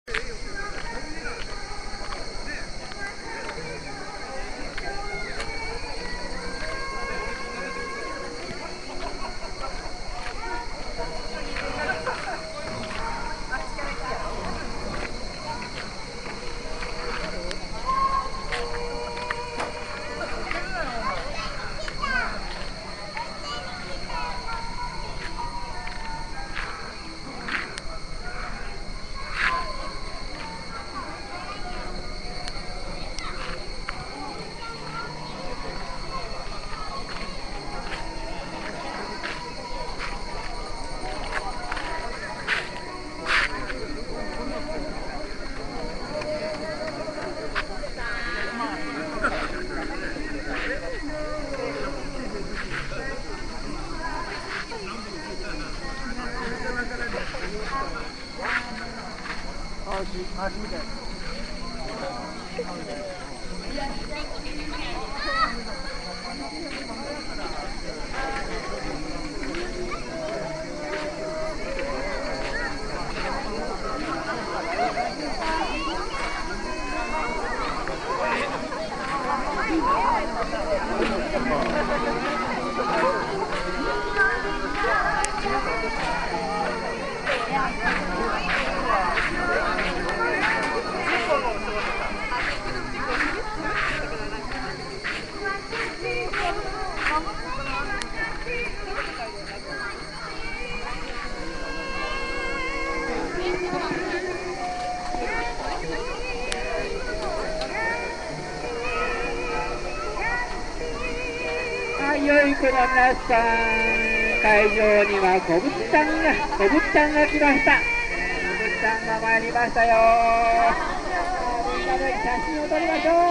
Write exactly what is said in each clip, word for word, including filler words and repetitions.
良い子の皆さん、会場にはこぶちゃんが、こぶちゃんが来ました。こぶちゃんが参りましたよ。みんなで写真を撮りましょう。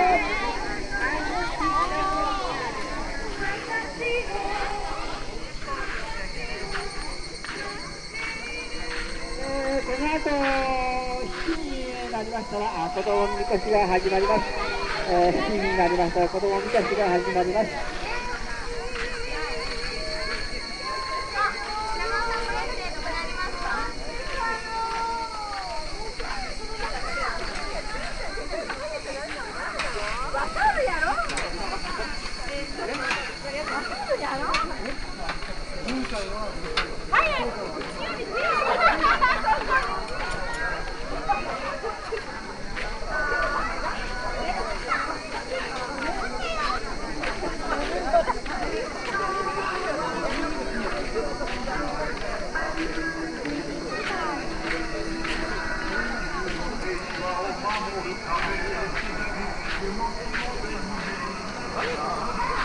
えー、この後しちじになりましたら、子供みこしが始まります。えー、しちじになりましたら、子供みこしが始まります。 Thank you.